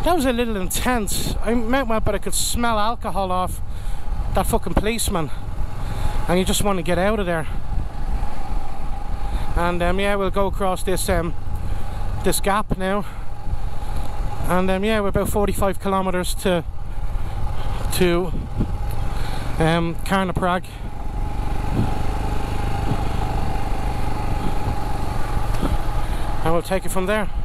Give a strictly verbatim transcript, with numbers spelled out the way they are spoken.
That was a little intense. I meant well, but I could smell alcohol off that fucking policeman, and you just want to get out of there. And um, yeah, we'll go across this um, this gap now, and um, yeah, we're about forty-five kilometers to to um, Karnaprayag. And we'll take it from there.